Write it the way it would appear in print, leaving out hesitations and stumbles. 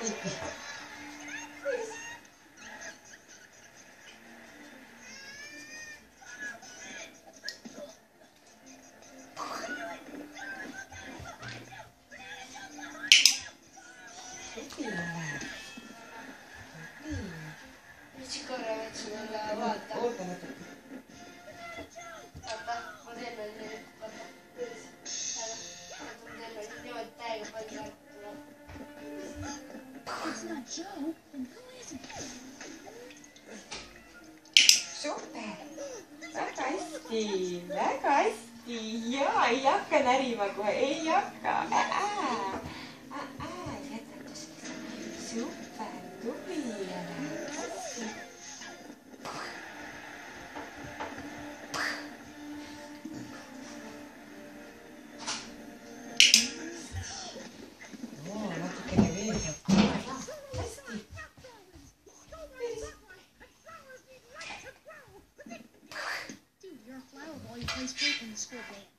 Miks korra võtsin olla vaata? Oota natuke. Vaata, ma teen veel nüüd. Vaata. Ma teen veel niimoodi täiega palju tuleb. Super! Väga hästi, väga hästi. Jaa, ei hakka närima kohe, ei hakka. Jätad super, tubli. Natukene veel hästi. Dude, you're a flower boy who plays flute in the school band.